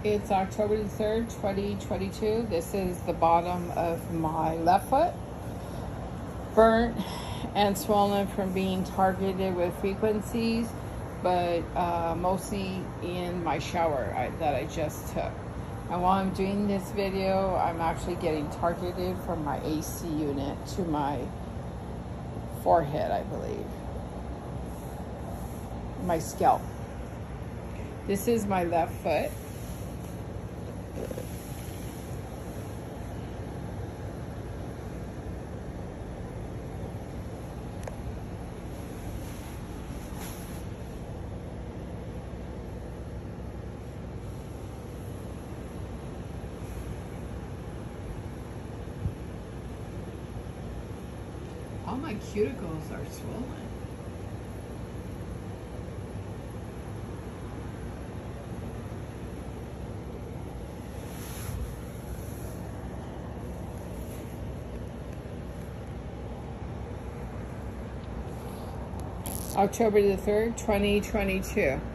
It's October the 3rd, 2022. This is the bottom of my left foot. Burnt and swollen from being targeted with frequencies, but mostly in my shower that I just took. And while I'm doing this video, I'm actually getting targeted from my AC unit to my forehead, I believe. My scalp. This is my left foot. All my cuticles are swollen. October the 3rd, 2022.